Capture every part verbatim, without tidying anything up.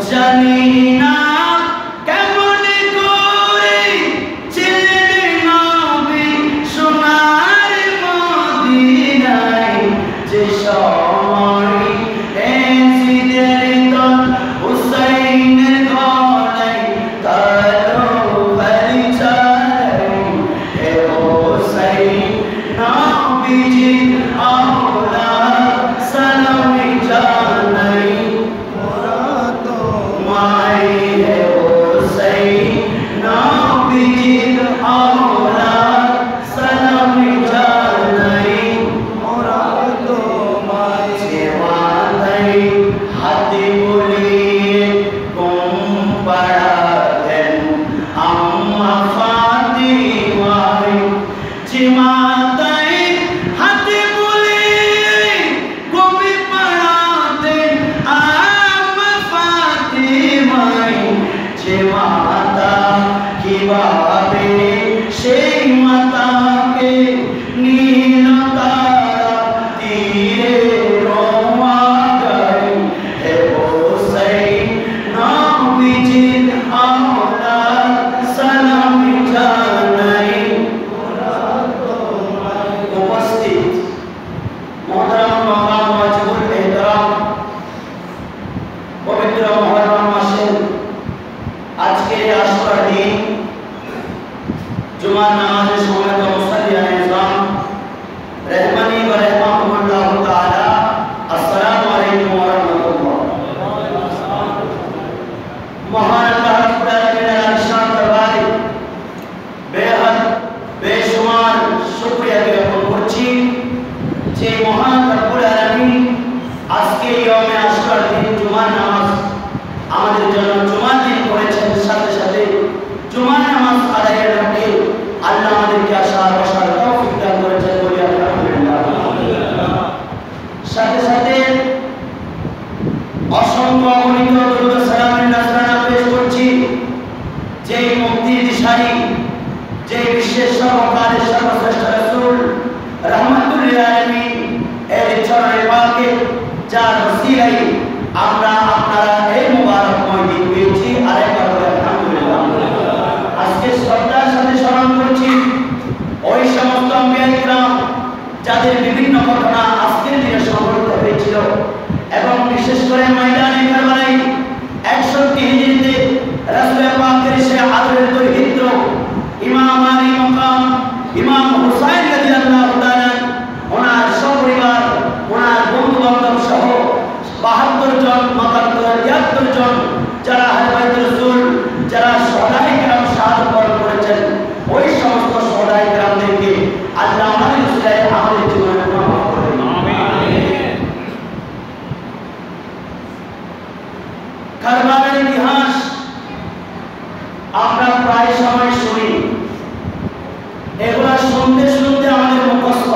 জানি না কেমন করে ছিলেন নবী সোনার মদিনায়, যে সময় এজিদের দল হুসাইনের গলায় কালো বাড়ি চালায়। হে হুসাইন নবীজির আওলাদ সালাম জানাই, মোরা তোমায়। হে হুসাইন নবীজির আওলাদ সালাম জানাই, মোরা তোমায়। যে মাথায় হাতে বুলিয়ে ঘুম পাড়াতেন আম্মা ফাতিমায়, যে মাথায় হাতে বুলিয়ে ঘুম পাড়াতেন আম্মা ফাতিমায়, যে মাতা কিভাবে সেই মাতাকে নীল তারা তীরে রওয়া যায়। হে হুসাইন নবীজির আওলাদ সালাম জানাই, মোরা তোমায়। উপস্থিত মুহতারাম মাকাম ওয়াজিবুল ইহতারাম, পবিত্র মুহররম মাসের আজকের এই আশুরার দিন, জুমার নামাজের সময় মুসাল্লিয়ানে ইসলাম রহমানি ওয়া রাহমাতুল্লাহ তাআলা, আসসালামু আলাইকুম ওয়া রাহমাতুল্লাহ। মহান আল্লাহ রাব্বুল আলামিনের আরশাদ দরবারে বেহদ বেশুমার শুকরিয়া জ্ঞাপন করছি যে মহান রব্বুল আলামিন আজকে ইয়মে আশুরার দিন জুমার নামাজ আমাদের জন্য জুমার দিন করেছেন। সাথে সাথে জুমার নামাজ আদায়ের লক্ষ্যে আল্লাহ আমাদেরকে আসার বসার তৌফিক দান করেছেন, বলি আলহামদুলিল্লাহ। সাথে সাথে অসংখ্য অগণিত দরুদ ও সালামের নজরানা পেশ করছি যে মুক্তির দিশারি, যে বিশ্বের সর্বকালের সর্বশ্রেষ্ঠ রাসূল রাহমাতুল লিল আলামিন এর চরণে পাকে, যার ওসিলায় আমরা আপনারা এই মুবারকময় দিন পেয়েছি। আরেকবার বলি আলহামদুলিল্লাহ। আজকে শ্রদ্ধার সাথে স্মরণ করছি ওই সমস্ত আম্বিয়া কিরাম যাদের বিভিন্ন ঘটনা আজকের দিনে সংঘটিত হয়েছিল, এবং বিশেষ করে ময়দানে কারবালায় একষট্টি হিজরিতে রাসূল পাকের সে আদরের দৌহিত্র ইমাম আলী মাকাম ইমাম হুসাইন রাদিয়াল্লাহু তাআলা, ওনার সপরিবার, ওনার বন্ধু বান্ধব সহ বাহাত্তর জন মাতাত্তর তিয়াত্তর জন যারা আহলে বাইতুর রাসূল, যারা শহদায়ে কেরাম শাহাদাত বরণ করেছেন, ওই সমস্ত শহদায়ে কেরামদেরকে আল্লাহ আমাদের উসিলায় আমাদের জীবনে মাফ করে দিন, আমিন। কারবালার ইতিহাস আমরা প্রায় সময় শুনি, এগুলা শুনতে শুনতে আমাদের মুখস্থ,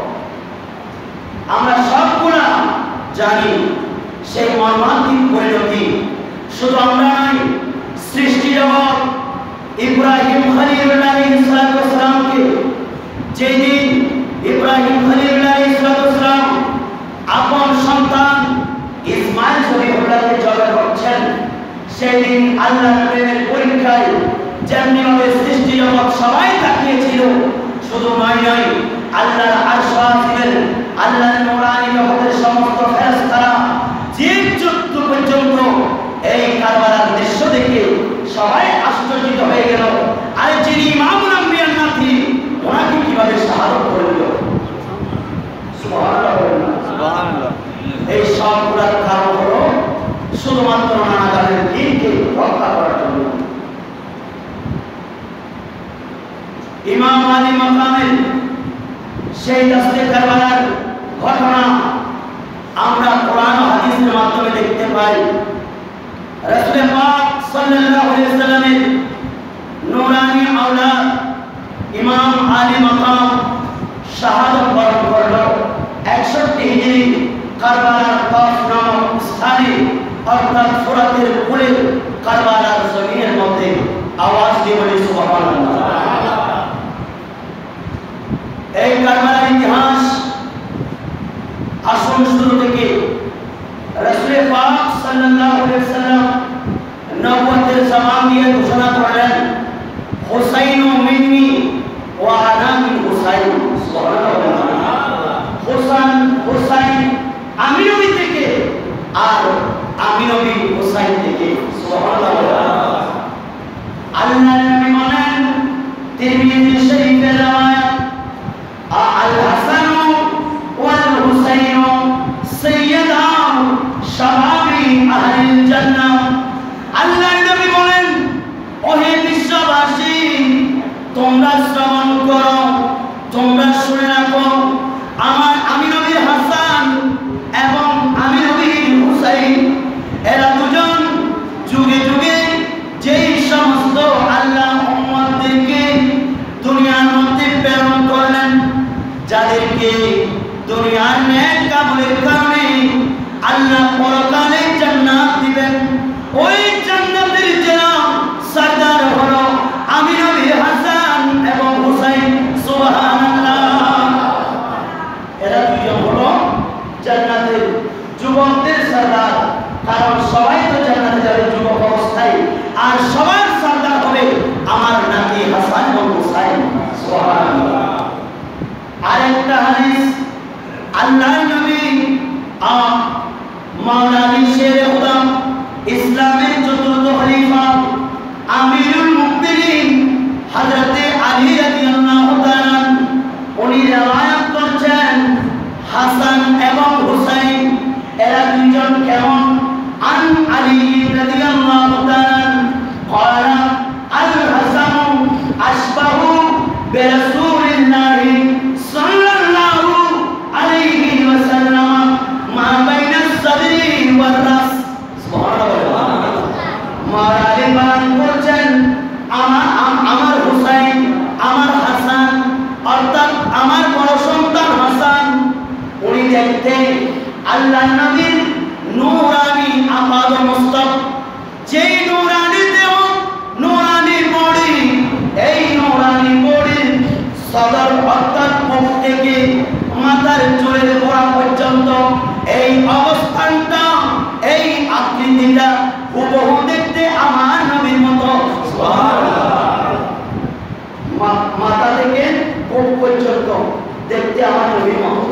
আমরা সবগুলা জানি সেই মর্মান্তিক পরিণতি। শুধু আমরা নয়, সৃষ্টি জগৎ ইব্রাহিম খলিলুল্লাহ আলাইহিস সালামকে যেদিন ইব্রাহিম খলিলুল্লাহ আলাইহিস সালাম আপন সন্তান ইসমাইল সবিহুল্লাহকে জবাই করছেন, সেদিন আল্লাহর প্রেমের পরীক্ষায় যেমনিভাবে সৃষ্টি জগৎ সবাই তাকিয়েছিল, শুধু নয় নয় আল্লাহর আরশ ছিলেন, আল্লাহর নূরানী জগতের সমস্ত ফেরেশতারা জীবজন্তু পর্যন্ত এই কারবালার দৃশ্য দেখে সবাই আশ্চর্যিত হয়ে গেল। আর যিনি ইমামুল আম্বিয়ার নাতি, ওনাকে কিভাবে শাহাদাত করল, সুবহানাল্লাহ সুবহানাল্লাহ। এই সবগুলোর কারণ হলো শুধুমাত্র নানাগানের দিনকে রক্ষা করার জন্য। ইমাম আলী মাকামের সেই দস্তে কারবালার ঘটনা আমরা কোরআন ও হাদিসের মাধ্যমে দেখতে পাই। রাসূল পাক সাল্লাল্লাহু আলাইহি ওয়াসাল্লামের নূরানী আওলাদ ইমাম আলী মাকাম শাহাদাত বরণ করল একষট্টি হিজরি কারবালার তাফ নামক স্থানে, অর্থাৎ ফুরাতের কূলে কারবালার জমিনের মধ্যে। আওয়াজ দিয়ে বলি সুবহানাল্লাহ। এই কারবালার ইতিহাস আসল শুরু থেকে রাসূল পাক সাল্লাল্লাহু আলাইহি ওয়াসাল্লাম তোমরা শ্রবণ করো, তোমরা শুনে রাখো, আমার আমি নবী হাসান এবং আমি নবী হুসাইন এরা দুজন যুগে যুগে যেই সমস্ত আল্লাহ উম্মতদেরকে দুনিয়ার মধ্যে প্রেরণ করলেন, যাদেরকে দুনিয়ার নেক কামলের কারণে আল্লাহ পরকালে জান্নাত দিবেন, ওই জান্নাতের যারা সরদার হলো আমি নবী হাসান এবং হুসাইন। সুবহানাল্লাহ। এরা দুজন হলো জান্নাতের যুবকদের সরদার, কারণ সবাই তো জান্নাতে যাবে যুবক অবস্থায়, আর সবার সরদার হবে আমার নাতি হাসান এবং হুসাইন। সুবহানাল্লাহ। আরেকটা হাদিস আল্লাহর নবী মাওলানা শেরে খুদা ইসলামের চতুর্থ খলিফা আমিরুল মুমিনিন হযরত আলী রাদিয়াল্লাহু তাআলা উনি রওয়ায়াত করছেন হাসান এবং হুসাইন এরা দুইজন কেমন। আন আলী রাদিয়াল্লাহু তাআলা قال الحسن أشبه برسول الله صلى الله عليه وسلم ما بين الصدر والرأس। মারালিমান বলছেন আমার আমার হুসাইন আমার হাসান অর্থাৎ আমার বড় সন্তান হাসান উনি দেখতে আল্লাহর নবীর নূরানি আপাদ মুস্তাক, যেই নূরানি দেহ নূরানি বডি, এই নূরানি বডির সদর অর্থাৎ মুখ থেকে মাথার চুলের গোড়া পর্যন্ত এই অবস্থানটা এই আকৃতিটা হুবহু দেখতে আমার নবীর মতো। মাথা থেকে মুখ পর্যন্ত দেখতে আমার নবীর মতো।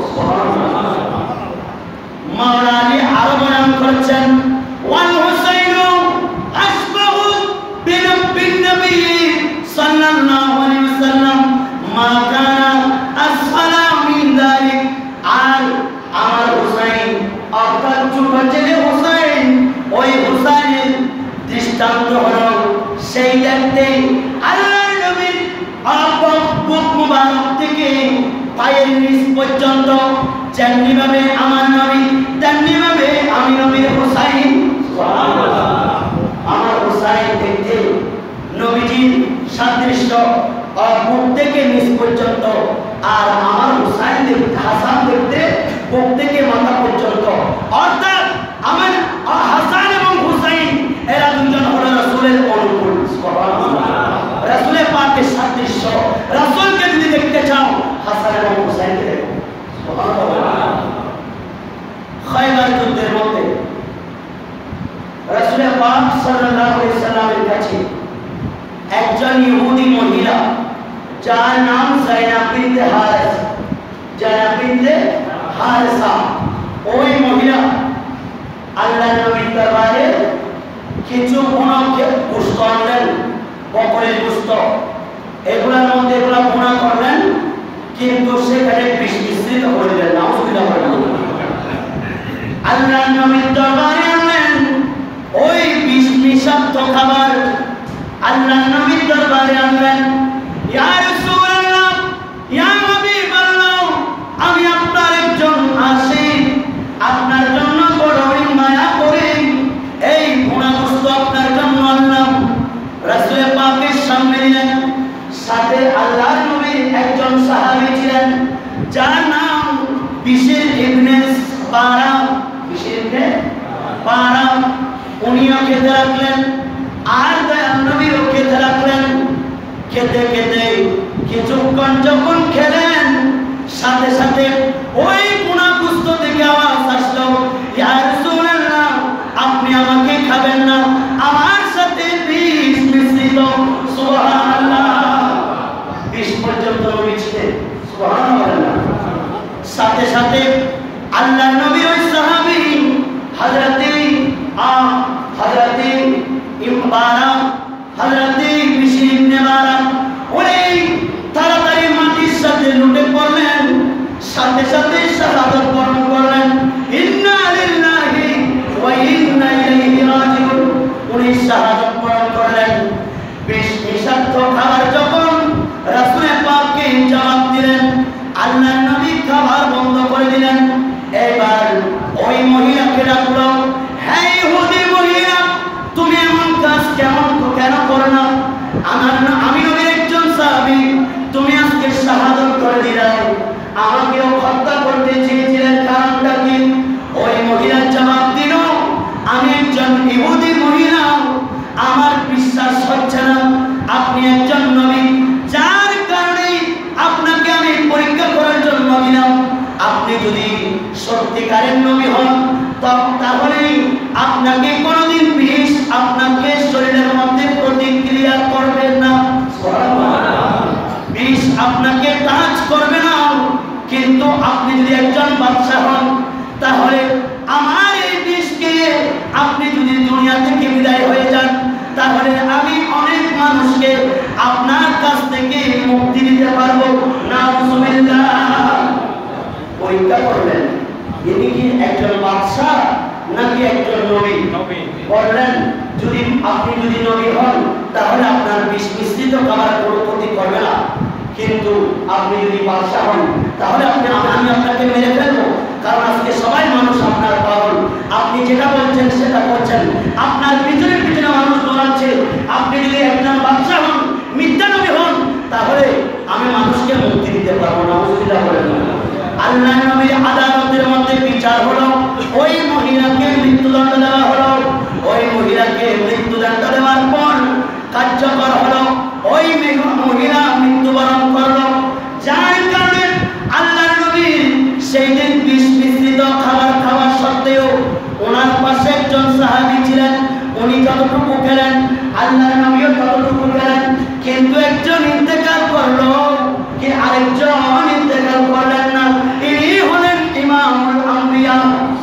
মাওলানা আরো বয়ান করছেন ওয়াল হুসাইনু আশবাহু বিন নবী সাল্লাল্লাহু আলাইহি ওয়াসাল্লাম মা কানা আসফালা মিন যালিক। আর আমার হুসাইন অর্থাৎ ছোট ছেলে হুসাইন, ওই হুসাইনের দৃষ্টান্ত হলো সেই দেখতে আল্লাহর নবীর বুক মুবারক থেকে পায়ের নিচ পর্যন্ত যেমনি ভাবে আমার নবী তেমনি ভাবে আমি নবীর হুসাইন। আমার হুসাইন দেখতে নবীজির সাদৃশ্য বুক থেকে নিচ পর্যন্ত, আর আমার হুসাইন দেখতে হাসান দেখতে বুক থেকে মাথা পর্যন্ত, অর্থাৎ আমার হাসান এবং হুসাইন এরা দুজন হলো রাসূলের অনুকূল। রাসূলের পাকের সাদৃশ্য, রাসূলকে যদি দেখতে চাও হাসান এবং হুসাইনকে দেখো। খায়বার যুদ্ধের মধ্যে রাসূল পাক সাল্লাল্লাহু আলাইহি সাল্লামের কাছে একজন ইহুদি মহিলা যার নাম যায়নাব বিনতে হারিস, যায়নাব বিনতে হারিসা, ওই মহিলা আল্লাহর নবীর দরবারে কিছু গুনাহকে গোশত আনলেন, বকরের গোশত, এগুলোর মধ্যে এগুলো গুনাহ করলেন, কিন্তু সেখানে বিষ মিশ্রিত করলেন। নাউযুবিল্লাহ। আল্লাহর নবীর দরবারে আনলেন ওই বিষ মিশ্রিত খাবার, আল্লাহর নবীর দরবারে আনলেন। ইয়া রাসূলুল্লাহ, ইয়া হাবিবাল্লাহ, আমি আপনার একজন আশিক, আপনার জন্য বড়ই মায়া করি, এই গুনাহগ্রস্ত আপনার জন্য আনলাম। রাসূল পাকের সামনে দিলেন, সাথে আল্লাহর নবীর একজন সাহাবী ছিলেন যার নাম বিশর ইবনে বারা, বিশর ইবনে বারা, উনিও খেতে রাখলেন আর দয়াল নবীও খেতে রাখলেন। খেতে খেতে কিছুক্ষণ যখন খেলেন, সাথে সাথে ওই গুনাহগ্রস্ত থেকে আওয়াজ আসলো, ইয়া রাসূলুল্লাহ, আপনি আমাকে খাবেন না, আমার সাথে বিষ মিশ্রিত। সুবহানাল্লাহ। বিষ পর্যন্ত নবী ছিলেন। সুবহানাল্লাহ। সাথে সাথে আল্লাহর নবীর ওই সাহাবী হযরতে আ হযরতে ইমবারা হযরতে বিশর ইবনে বারা ওই তাড়াতাড়ি মাটির সাথে লুটে পড়লেন, সাথে সাথে শাহাদাত বরণ করলেন। ইন্না লিল্লাহি ওয়া ইন্না ইলাইহি রাজিউন। উনি শাহাদাত বরণ করলেন। বিষ মিশ্রিত খাবার যখন আল্লাহর নবী খাবার বন্ধ করে দিলেন। এবার ওই মহিলাকে ডাকলো, হ্যাঁ ইহুদি মহিলা, তুমি এমন কাজ কেমন কেন করো না? আমার আমি নবীর একজন সাহাবী, তুমি আজকে শাহাদাত করে দিলে, আমাকেও হত্যা করতে চেয়েছিলেন, কারণটা কি? ওই মহিলা জবাব দিল, আমি একজন ইহুদি মহিলা, আমার বিশ্বাস হচ্ছে না আপনি একজন নবী, যার কারণে আপনাকে আমি পরীক্ষা করার জন্য দিলাম। আপনি যদি সত্যিকারের নবী হন তাহলে আপনাকে কোনোদিন বিষ আপনাকে শরীরের মধ্যে প্রতিক্রিয়া করবে না, বিষ আপনাকে টাচ করবে না। কিন্তু আপনি যদি একজন বাদশা হন তাহলে আমার এই বিষকে আপনি যদি দুনিয়া থেকে বিদায় হয়ে যান তাহলে আমি অনেক মানুষকে আপনার কাছ থেকে মুক্তি দিতে পারবো। নাউজুবিল্লাহ। পরীক্ষা করলেন ইনি কি একজন বাদশা নাকি একজন নবী? বললেন যদি আপনি যদি নবী হন তাহলে আপনার বিষ মিশ্রিত খাবার কোনো ক্ষতি করবে না, কিন্তু আপনি যদি বাদশা হন তাহলে আপনি আমি আপনাকে মেরে ফেলবো, কারণ আজকে সবাই মানুষ আপনার পাগল, আপনি যেটা বলছেন সেটা করছেন, আপনার পিছনে পিছনে মানুষ দৌড়াচ্ছে। আপনি যদি একজন বাদশা হন, মিথ্যা নবী হন, তাহলে আমি মানুষকে মুক্তি দিতে পারবো না। মুশকিলা বলেন আল্লাহ নবীর আদালতের মধ্যে বিচার হলো, ওই মহিলাকে মৃত্যুদণ্ড দেওয়া হলো। ওই মহিলাকে মৃত্যুদণ্ড দেওয়ার পর কার্যকর হলো, ওই মহিলা মৃত্যুবরণ করলো। যার কারণে আল্লাহ নবীর সেই দিন বিষ মিশ্রিত খাবার খাওয়া সত্ত্বেও ওনার পাশে একজন সাহাবী ছিলেন, উনি যতটুকু খেলেন আল্লাহ নবীও ততটুকু খেলেন, কিন্তু একজন ইন্তেকাল করলো, কি আরেকজন ইন্তেকাল করলেন না। ইনি হলেন ইমামুল আম্বিয়া।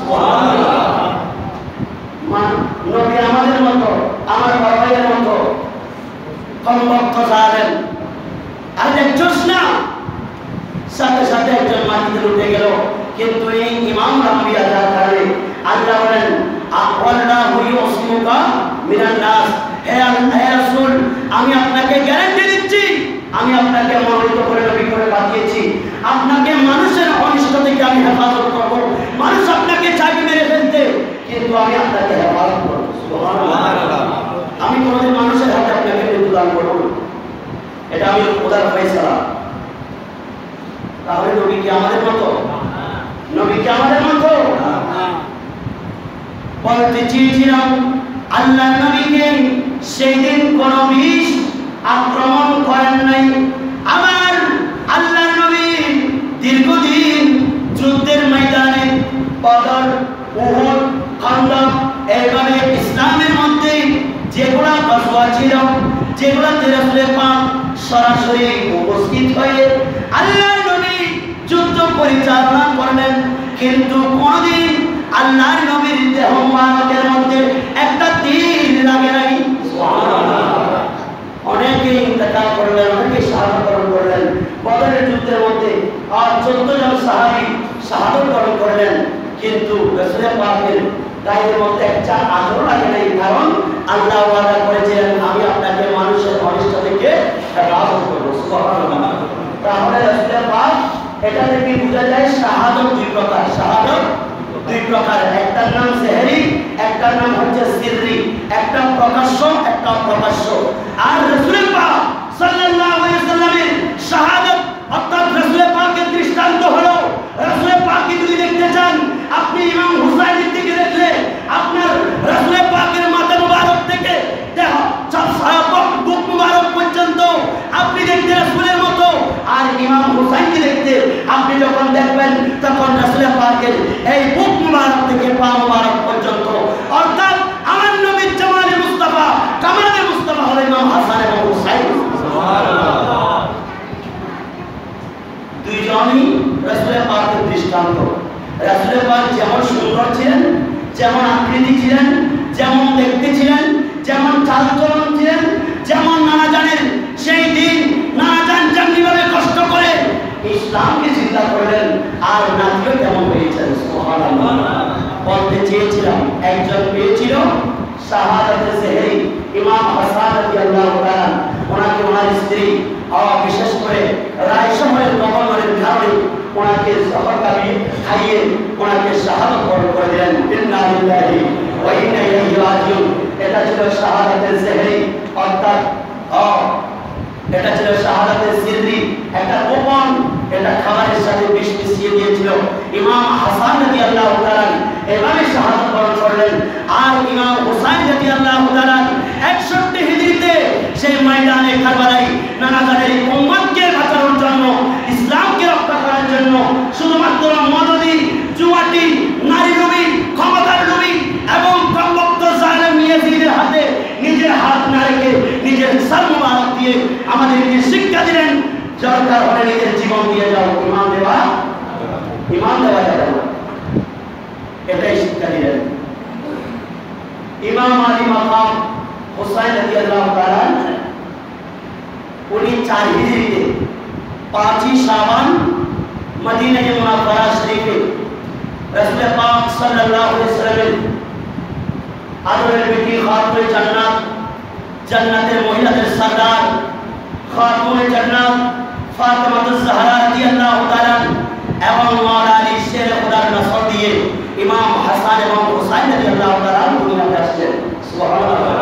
নবী আমাদের মতো, আমার বাবাইয়ের মতো কমবক্ত জানেন, আর একজন না সাথে সাথে একজন মাটিতে উঠে গেল। কিন্তু এই ইমামুল আম্বিয়া যার কারণে আল্লাহ বলেন আল্লাহু ইউসমিকা মিনান নাস, হে হে রাসূল, আমি আপনাকে গ্যারান্টি দিচ্ছি, আমি আপনাকে মনোনীত করে নবী করে পাঠিয়েছি, আপনাকে মানুষের অনিষ্ট থেকে আমি হেফাজত করব। মানুষ আপনাকে চাবি মেরে ফেলতে, কিন্তু আমি আপনাকে হেফাজত করব। সুবহানাল্লাহ। আমি কোনোদিন মানুষের হাতে আপনাকে মৃত্যু দান করব না, এটা আমি খোদার ফয়সালা। তাহলে নবী কি আমাদের মতো? নবী কি আমাদের মতো? বলতে চেয়েছিলাম আল্লাহ নবীকে সেই দিন কোন বিষ আক্রমণ করেন নাই। আবার আল্লাহ নবী দীর্ঘদিন যুদ্ধের ময়দানে বদর, উহুদ, খন্দক, এইভাবে ইসলামের মধ্যে যেগুলা গজওয়া ছিল, যেগুলাতে রাসূল পাক সরাসরি উপস্থিত হয়ে আল্লাহ নবী যুদ্ধ পরিচালনা করলেন, কিন্তু কোনদিন আল্লাহর নবীর দেহ মুবারকের মধ্যে একটা তীর লাগে নাই। সুবহানাল্লাহ। অনেকে ইন্তেকাল করলেন, অনেকে শাহাদাত বরণ করলেন বদরের যুদ্ধের মধ্যে, আর চোদ্দ জন সাহাবী শাহাদাত বরণ করলেন, কিন্তু রাসূল পাকের গায়ের মধ্যে একটা আঁচড় লাগে নাই, কারণ আল্লাহ ওয়াদা করেছিলেন আমি আপনাকে মানুষের অনিষ্ট থেকে হেফাজত করব। সুবহানাল্লাহ। তাহলে রাসূল পাক এটা থেকে বোঝা যায় শাহাদাত দুই প্রকার, শাহাদাত দুই প্রকার, একটার নাম সেহরি, একটার নাম হচ্ছে সিররি, একটা প্রকাশ্য একটা প্রকাশ্য। আর রাসূল পাক সাল্লাল্লাহু আলাইহি ওয়াসাল্লামের শাহাদাত অর্থাৎ রাসূল পাকের দৃষ্টান্ত হলো, রাসূল পাককে যদি দেখতে চান আপনি ইমাম হুসাইনের দিকে দেখলে আপনার রাসূল পাকের মাথা মুবারক থেকে দেহ বুক মুবারক পর্যন্ত আপনি দেখতে রাসূলের মতো, আর ইমাম হুসাইনকে দেখতে আপনি যখন দেখবেন তখন রাসূল পাকের এই বুক মুবারক থেকে পা মুবারক পর্যন্ত, অর্থাৎ আমার নবীর জামালে মুস্তাফা কামালে মুস্তাফা হলো ইমাম হাসান এবং হুসাইন। সুবহানাল্লাহ। দুইজনই রাসূল পাকের দৃষ্টান্ত। রাসূল পাক যেমন সুন্দর ছিলেন, যেমন আকৃতি ছিলেন, যেমন দেখতে ছিলেন, যেমন চালচলন ছিলেন, যেমন নানা জানেন, সেই দিন নানা জান যেমনিভাবে কষ্ট করে ইসলামকে চিন্তা করলেন, আর নাতিও তেমন হয়েছেন। সুবহানাল্লাহ। বলতে চেয়েছিলাম একজন পেয়েছিল শাহাদাতে সেহরি, ইমাম হাসান রাদিয়াল্লাহু তাআলা, ওনাকে ওনার স্ত্রী বিশেষ করে রায় শহরের গভর্নরের কারণে ওনাকে সহকারী খাইয়ে ওনাকে শাহাদাত বরণ করে দিলেন। ইন্না লিল্লাহি ওয়া ইন্না ইলাইহি রাজিউন। এটা ছিল শাহাদাতের সেহরি, অর্থাৎ এটা ছিল শাহাদাতের সিররি, একটা গোপন, এটা খাবারের সাথে বিষ মিশিয়ে দিয়েছিল। ইমাম হাসান রাদিয়াল্লাহু তাআলা এভাবে শাহাদাত বরণ করলেন। আর ইমাম হুসাইন রাদিয়াল্লাহু তাআলা একষট্টি হিজরিতে সেই ময়দানে কারবালায় নানাজানের উম্মতকে বাঁচানোর জন্য, ইসলামকে রক্ষা করার জন্য শুধুমাত্র মদদি, জুয়াটি, নারী লোভী, ক্ষমতার লোভী এবং কমবক্ত জালেম ইয়াজিদের হাতে নিজের হাত না রেখে নিজের সর মুবারক দিয়ে আমাদেরকে শিক্ষা দিলেন, দরকার হলে নিজের জীবন দিয়ে যাও, ইমান দেওয়া ইমান দেওয়া যাবে না, এটাই শিক্ষা দিলেন। ইমাম আলী মাকাম হুসাইন রাদিয়াল্লাহু তাআলা উনি চার হিজরিতে পাঁচই শাবান মদিনা মুনাওয়ারা শরীফে রাসূল পাক সাল্লাল্লাহু আলাইহি ওয়াসাল্লামের আদরের বেটি খাতুনে জান্নাত, জান্নাতের মহিলাদের সরদার খাতুনে জান্নাত ফাতেমাতুজ জাহরা রাদিয়াল্লাহু তাআলা এবং মাওলা আলী শের খোদার নসল দিয়ে ইমাম হাসান এবং হুসাইন রাদিয়াল্লাহু তাআলা দুনিয়াতে আসলেন। সুবহানাল্লাহ।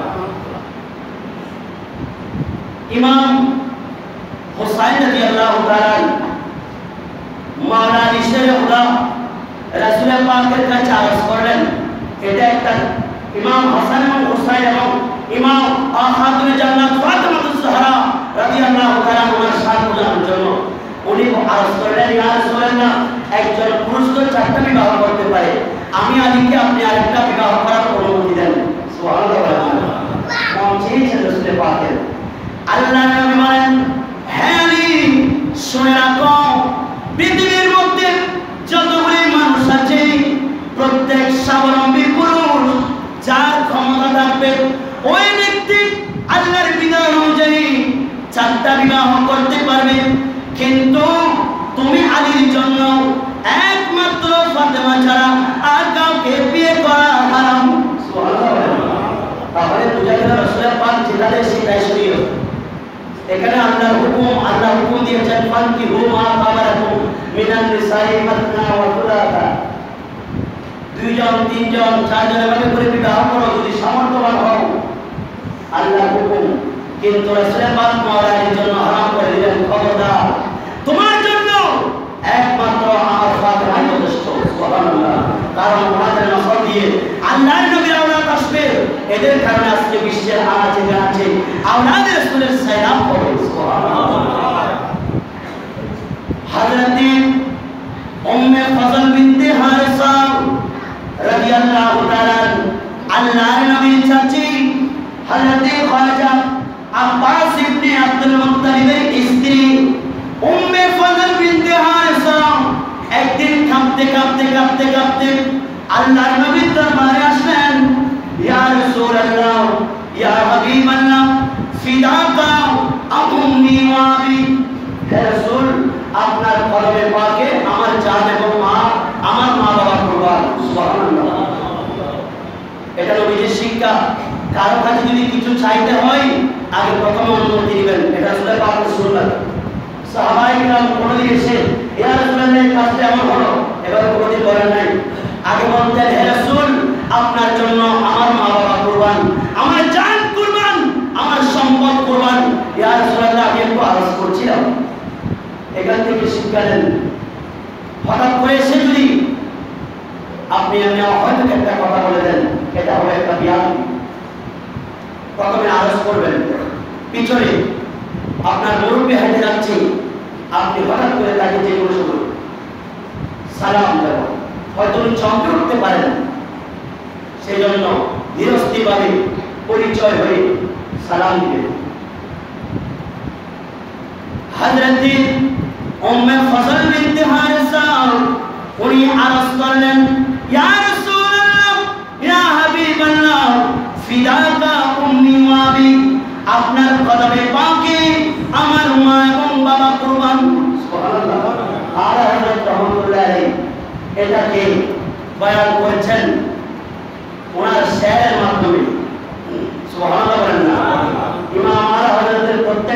ইমাম হুসাইন রাদিয়াল্লাহু তাআলা মাওলা আলী শের খোদা রাসূল পাকের কাছে আরজ করলেন, এটা একটা ইমাম হাসান এবং হুসাইন এবং ইমাম খাতুনে জান্নাত ফাতেমাতুজ জাহরা রাদিয়াল্লাহু তাআলা ওনার শান বোঝানোর জন্য উনি আরজ করলেন, ইয়া রাসূলুল্লাহ, একজন পুরুষ তো চারটা বিবাহ করতে পারে, আমি আলীকে আপনি আরেকটা বিবাহ করার অনুমতি দেন। সুবহানাল্লাহ। মন চেয়েছেন রাসূল পাকের। আল্লাহ নবী বলেন, হে আলী, শুনে রাখো, পৃথিবীর মধ্যে যতগুলি মানুষ আছে প্রত্যেক স্বাবলম্বী পুরুষ যার ক্ষমতা থাকবে ওই ব্যক্তি আল্লাহর বিধান অনুযায়ী চারটা বিবাহ করতে পারবে, কিন্তু তুমি আলীর জন্য একমাত্র ফাতেমা ছাড়া আর কাউকে বিয়ে করা হারাম। সুবহানাল্লাহ। তাহলে বুঝা গেল রাসূল পাক যেখানে সেটাই শরীয়ত। এখানে আল্লাহর হুকুম, আল্লাহ হুকুম দিয়েছেন ফানকিহু মা তাবারাকুম মিনান নিসাই মাসনা ওয়া সুলাসা, দুইজন, তিনজন, চারজন এভাবে করে বিবাহ করো যদি সামর্থ্যবান হও, আল্লাহর হুকুম। কিন্তু রাসূল পাক মাওলার জন্য হারাম করে দিলেন, খবরদার, তোমার জন্য একমাত্র আমার ফাতেমা যথেষ্ট। সুবহানাল্লাহ। কারণ ওনাদের নসল দিয়ে আল্লাহর নবীর আওলাদ আসবে, এদের কারণে আজকে বিশ্বের আনাচে কানাচে আওলাদ রাসূলের সায়লাব হবে। সুবহানাল্লাহ। হযরত উম্মে ফজল বিনতে হারিসা রাদিয়াল্লাহু তাআলা আল্লাহর নবীর চাচী হযরত খাজা আব্বাস ইবনে আব্দুল মুত্তালিবের স্ত্রী উম্মে ফজল বিনতে হারিসা একদিন কাঁপতে কাঁপতে কাঁপতে কাঁপতে আল্লাহর নবীর দরবারে আসলেন। ইয়া রাসূলুল্লাহ, ইয়া হাবিবাল্লাহ, ফিদাকা উম্মি ওয়া আবি, হে রাসূল, আপনার কদমে পাকে আমার জান এবং মা, আমার মা বাবা কুরবান। সুবহানাল্লাহ। এটা নবীজির শিক্ষা। কারো কাছে যদি কিছু চাইতে হয় আগে প্রথমে অনুমতি নেবেন, এটা রাসূল পাকের সুন্নাত। সাহাবায়ে কিরাম কোনদিন এসে ইয়া রাসূলুল্লাহ এই কাজটা এমন হলো, এবারে কোনদিন বলেন নাই, আগে বলতেন, হে রাসূল, আপনার জন্য আমার মা বাবা কুরবান, আমার জান কুরবান, আমার সম্পদ কুরবান। ইয়া রাসূলুল্লাহ, আমি একটু আরজ করছিলাম। এখান থেকে শিক্ষা নেন। হঠাৎ করে এসে যদি আপনি আমি হয়তো একটা কথা বলে দেন, এটা হবে একটা বিয়াদ। প্রথমে আরজ করবেন, পিছনে আপনার মুরব্বী হেঁটে যাচ্ছে, আপনি হঠাৎ করে তাকে যে কোনো সময় সালাম দেবেন, হয়তো উনি চমকে উঠতে পারেন, সেই জন্য ধীরস্থিরভাবে পরিচয় হয়ে সালাম দিবেন। হযরত উম্মে ফজল বিনতে হারিসা উনি আরজ করলেন, ইয়া রাসূলুল্লাহ, ইয়া হাবিবাল্লাহ, ফিদাকা উম্মি ওয়া আবি, আপনার কদমে পাকে আমার মা এবং বাবা কুরবান। সুবহানাল্লাহ। আর হযরত রহমাতুল্লাহ আলাইহি এটাকে বয়ান করেছেন ওনার শেরের মাধ্যমে। সুবহানাল্লাহ। ইমাম আর হযরতের প্রত্যেক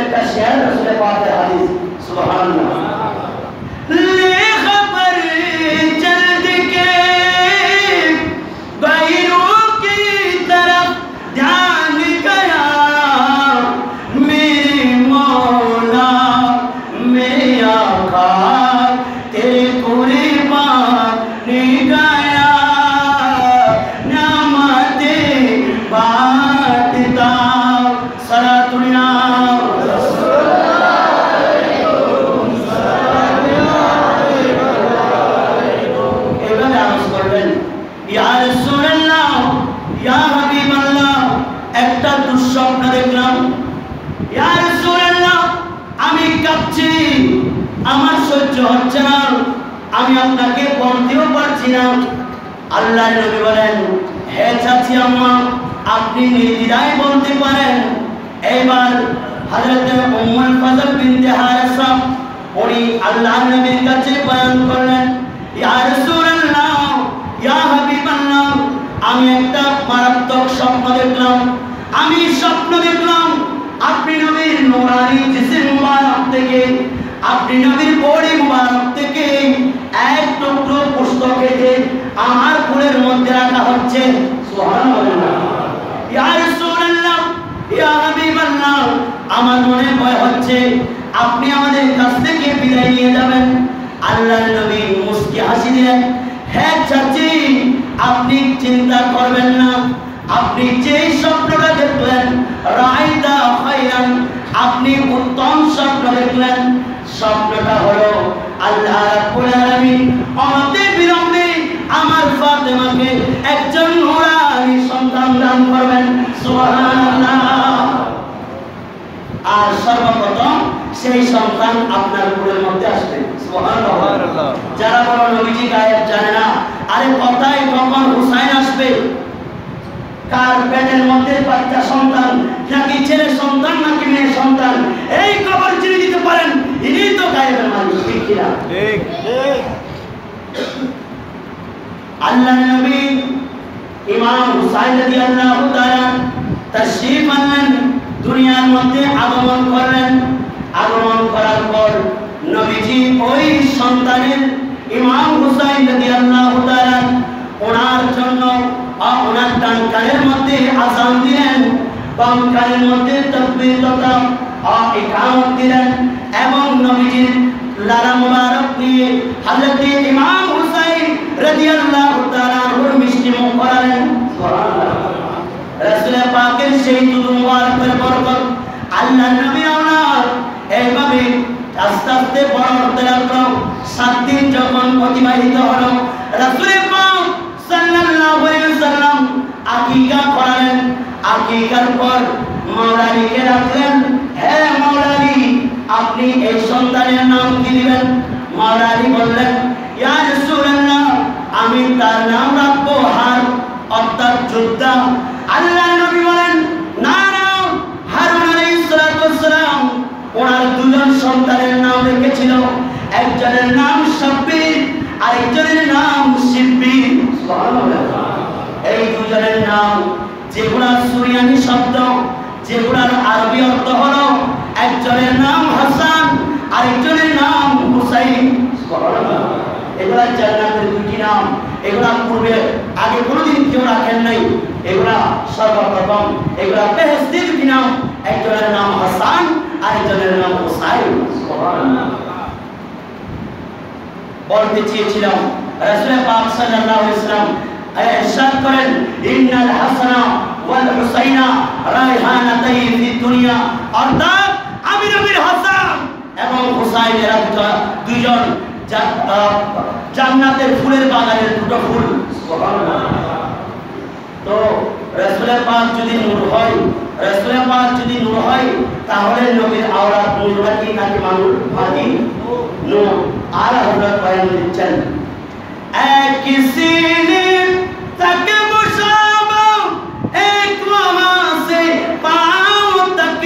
দুঃস্বপ্ন দেখলাম, ইয়া রাসূলুল্লাহ আমি কাঁপছি, আমার সহ্য হচ্ছে না, আমি আপনাকে বলতেও পারছি না। আল্লাহর নবী বলেন, হে চাচি আম্মা আপনি নির্দ্বিধায় বলতে পারেন। এইবার হযরত উম্মুল ফজল বিনতে হারিসা উনি আল্লাহর নবীর কাছে বয়ান করলেন, ইয়া রাসূলুল্লাহ ইয়া হাবিবাল্লাহ আমি একটা মারাত্মক স্বপ্ন দেখলাম। আমি স্বপ্ন দেখলাম আপনি নবীর নূরানি জিসিম মুবারক থেকে, আপনি নবীর বডি মুবারক থেকে এক টুকরো পুস্তক কেটে আমার কোলের মধ্যে রাখা হচ্ছে। সুবহানাল্লাহ। ইয়া রাসূলুল্লাহ ইয়া হাবিবাল্লাহ আমার মনে ভয় হচ্ছে আপনি আমাদের কাছ থেকে বিদায় নিয়ে যাবেন। আল্লাহর নবী মুস্কি হাসি দিলেন, হে চাচি আপনি চিন্তা করবেন না, আপনি যে স্বপ্নটা দেখলেন রাইদা খায়রান আপনি উত্তম স্বপ্ন দেখলেন। স্বপ্নটা হলো আল্লাহ রাব্বুল আলামিন অনতি বিলম্বে আমার ফাতেমাকে একজন নূরানি সন্তান দান করবেন। সুবহানাল্লাহ। আর সর্বপ্রথম সেই সন্তান আপনার কোলের মধ্যে আসবে। সুবহানাল্লাহ। যারা বড় নবীজি গায়েব জানে না, আরে কথাই কখন হুসাইন আসবে, কার পেটের মধ্যে বাচ্চা সন্তান নাকি ছেলে সন্তান নাকি মেয়ে সন্তান এই খবর জেনে দিতে পারেন, ইনি তো গায়েবের মালিক। ঠিক কিনা? ঠিক ঠিক। আল্লাহর নবী ইমাম হুসাইন রাদিয়াল্লাহু তাআলা তাশরীফ আনলেন, দুনিয়ার মধ্যে আগমন করলেন। আগমন করার পর নবীজি ওই সন্তানের ইমাম হুসাইন রাদিয়াল্লাহু তাআলা ওনার জন্য ওনার ডান কানের মধ্যে আযান দিলেন, বাম কানের মধ্যে তাকবীর তথা ইকামত দিলেন এবং নবীজির লালা মুবারক দিয়ে হযরত ইমাম হুসাইন রাদিয়াল্লাহু তাআলা ওর মিষ্টি মুখ করালেন। সুবহানাল্লাহ। রাসূল পাকের সেই দুধ মুবারকের বরকত আল্লাহর নবী আওলাদ এইভাবে আস্তে আস্তে বড় হতে লাগলো। সাত দিন যখন অতিবাহিত হলো, রাসূল পাক সাল্লাল্লাহু আলাইহি ওয়াসাল্লাম আকিকা করালেন। আকিকার পর মাওলালিকে রাখলেন, হে মাওলালি আপনি এই সন্তানের নাম কি দিবেন? মাওলালি বললেন, ইয়া রাসূলুল্লাহ আমি তার নাম রাখবো হার অর্থাৎ যোদ্ধা। আল্লাহর নবী বলেন, না না, হারুন আলাইহিস সালাতু ওয়াস সালাম ওনার দুজন সন্তানের নাম রেখেছিল, একজনের নাম শাব্বির আরেকজনের নাম শিব্বির। সুবহানাল্লাহ। এই দুজনের নাম যেগুলা সুরিয়ানি শব্দ, যেগুলার আরবি অর্থ হলো একজনের নাম হাসান আরেকজনের নাম হুসাইন। সুবহানাল্লাহ। এগুলা জান্নাতের দুটি নাম, এগুলা পূর্বে আগে কোনোদিন কেউ রাখেন নাই, এগুলা সর্বপ্রথম, এগুলা বেহেশতি দুটি নাম, একজনের নাম হাসান আরেকজনের নাম হুসাইন। সুবহানাল্লাহ। বলতে চেয়েছিলাম রাসূল পাক সাল্লাল্লাহু আলাইহি ওয়াসাল্লাম ইরশাদ করেন, ইন্নাল হাসানা ওয়াল হুসাইনা রায়হানাতাই ফিদ দুনিয়া, অর্থাৎ আমি নবীর হাসান এবং হুসাইনের দুইজন জান্নাতের ফুলের বাগানের দুটো ফুল। সুবহানাল্লাহ। তো রাসূল পাক যদি নূর হয়, রাসূল পাক যদি নূর হয় তাহলে নবীর আওরাত নূর নাকি নাকি মানুষ মাটি নূর। আর হযরত বয়ান দিচ্ছেন, এক সিনে तक मुशाबा एक वहां से पांव तक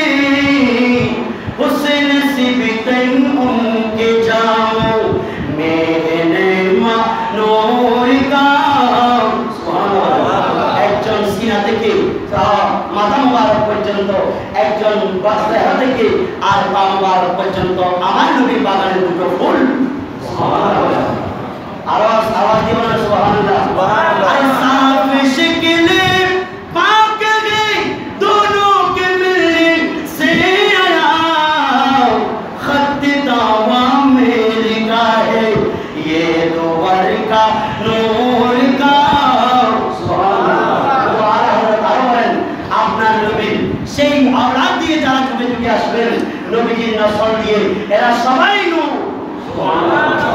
हुस्न सिबतन उनके जाओ मेरे नूर का। सुबहानाल्लाह। একজন সিনা থেকে মাথা মুবারক পর্যন্ত, একজন বাসদেহ থেকে আর পা মুবারক পর্যন্ত আমার নবী বাগানের দুটো ফুল। সুবহানাল্লাহ। आवाज आवाज दियो ना। सुबहानअल्लाह। सुबहानअल्लाह। साफ शिकले पाक गए दोनों के मिलने से आया, खत दावा में लिखा है ये दोवर का नूर का। सुबहानअल्लाह। दोबारा हजरत বলেন আপনার নবী সেই আওলাদ দিয়ে যারা যুগে যুগে আসবেন, নবীজির নসল দিয়ে এরা সবাই নূর। সুবহানাল্লাহ।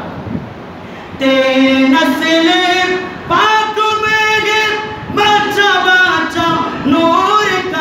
तेरे नस्ले पाक में बच्चा बच्चा नूर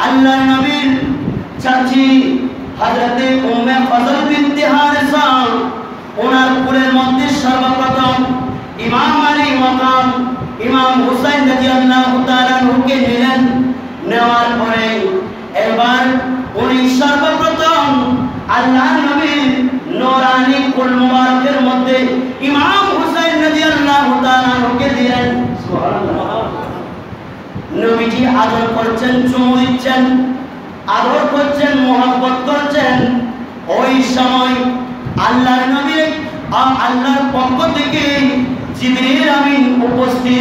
আল্লাহর নবীর চাচি হযরতে উম্মে ফজল বিনতে হারিসা ওনার কুলের মধ্যে সর্বপ্রথম ইমাম আলী মাকাম ইমাম হুসাইন রাদিয়াল্লাহু তাআলা হুকে নিলেন। নেওয়ার পরে এবার উনি সর্বপ্রথম আল্লাহর নবীর নূরানি কুল মুবারকের মধ্যে ইমাম হুসাইন রাদিয়াল্লাহু তাআলা হুকে দিলেন। সুবহানাল্লাহ। নবীজি আদর করছেন, চুমু দিচ্ছেন, আদর করছেন, মোহাব্বত করছেন। ওই সময় আল্লাহর নবী আর আল্লাহর পক্ষ থেকে জিবরিল আমিন উপস্থিত।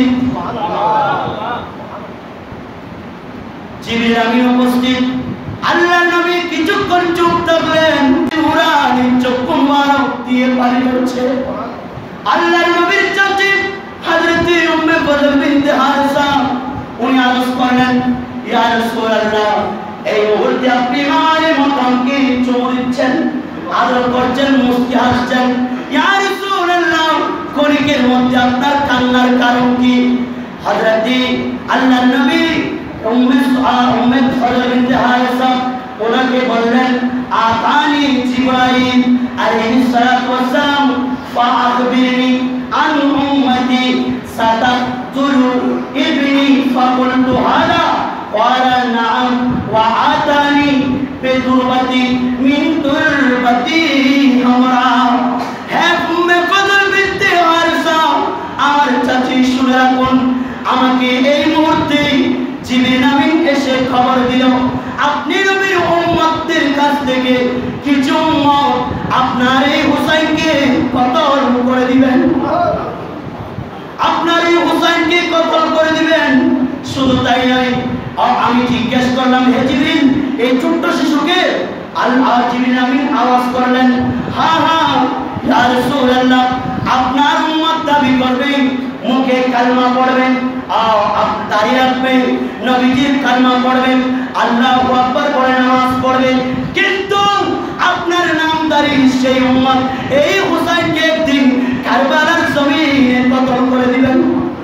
জিবরিল আমিন উপস্থিত। আল্লাহর নবী কিছুক্ষণ চুপ থাকলেন, নূরানি চক্ষু মুবারক দিয়ে পানি পড়ছে। আল্লাহর নবীর চাচি হযরতে উম্মে ফজল বিনতে হারিসা উনি আরজ করলেন, ইয়া রাসূলুল্লাহ, এই মুহূর্তে আপনি আমারে মাকামকে চুমু দিচ্ছেন, আদর করছেন, মুস্কি হাসছেন। ইয়া রাসূলুল্লাহ, কলিকের মধ্যে আপনার কান্নার কারণ কি? হযরতে আল্লাহর নবী উম্মে উম্মে ফজল বিনতে হারিসা ওনাকে বললেন, আতানি জিবরাইল আলাইহিস সালাতু ওয়াস সালাম ফাআখবিরনি আন উম্মতি সাতাতুলু ইবনি ফাকুলতু হাদা ক্বালা নাআম ওয়া আতানি বিদুরবাতি মিন তুরবাতি হামরা। হে উম্মে ফজল বিনতে হারিসা, আমার চাচি শুনে রাখুন, আমাকে এই মুহূর্তে জিবরিল আমিন এসে খবর দিল আপনি নবীর উম্মতদের কাছ থেকে কিছু উম্মত আপনার এই হুসাইনকে কতল করে দিবেন, আপনার এই হুসাইনকে কতল করে দিবেন। শুধু তাই নয়, আমি জিজ্ঞেস করলাম, হে জিবরিল, এই ছোট্ট শিশুকে? আল্লাহ জিবরিল আমিন আওয়াজ করলেন, হ্যাঁ হ্যাঁ ইয়া রাসূলুল্লাহ, আপনার উম্মত দাবি করবে, মুখে কালমা পড়বেন, দাঁড়িয়ে রাখবেন, নবীজির কালমা পড়বেন, আল্লাহু আকবার বলে নামাজ পড়বেন, কিন্তু আপনার নামদারি সেই উম্মত এই হুসাইনকে একদিন কারবালার জমিনে কতল করে দিবেন।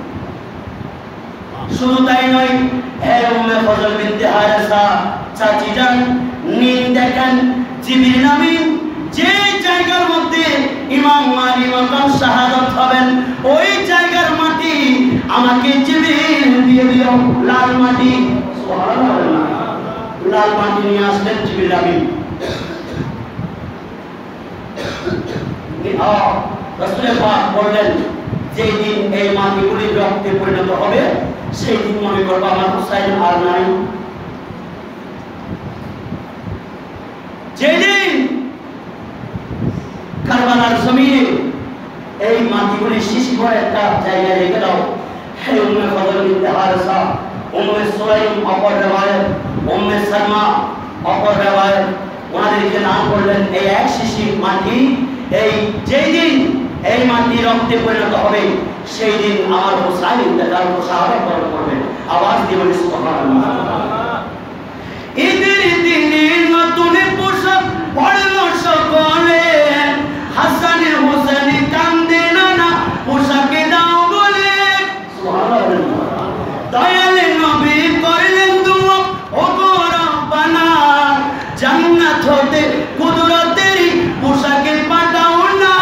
শুধু তাই নয়, হে উম্মে ফজল বিনতে হারিসা চাচি যান, নিন দেখেন জিবরিল আমিন যে জায়গার মধ্যে ইমাম আলী মাকাম শাহাদাত হবেন, ওই জায়গার মাটি আমাকে জিবরিল দিয়ে দিল, লাল মাটি। সুবহানাল্লাহ। লাল মাটি নিয়ে আসলেন জিবরিল আমিন। রাসূল পাক বললেন, যেই দিন এই মাটিগুলি রক্তে পরিণত হবে সেই দিন মনে করবো আমার হুসাইন আর নাই। যেদিন কারবালার জমিনে এই মাটিগুলি শিশি করে একটা জায়গায় রেখে দাও, হে উম্মে ফজল বিনতে হারিসা, উম্মে সুলাইম অপর রিওয়ায়াত, উম্মে সালমা অপর রিওয়ায়াত, ওনাদেরকে নাম করলেন এই এক শিশি মাটি, এই যেই দিন এই মাটি রক্তে পরিণত হবে সেই দিন আমার হুসাইন ইন্তেকাল শাহাদাত বরণ করবে। আওয়াজ দিয়ে বলি সুবহানাল্লাহ। ঈদের দিনে নতুন পোশাক পরল সকলে, হাসানের হোসেনে কান্দে না পোশাকে দাও বলে। সুবহানাল্লাহ। দয়াল নবী করলেন দুআ, ও গো রব্বানা, জান্নাত হতে কুদরতের পোশাকে পাঠাও না,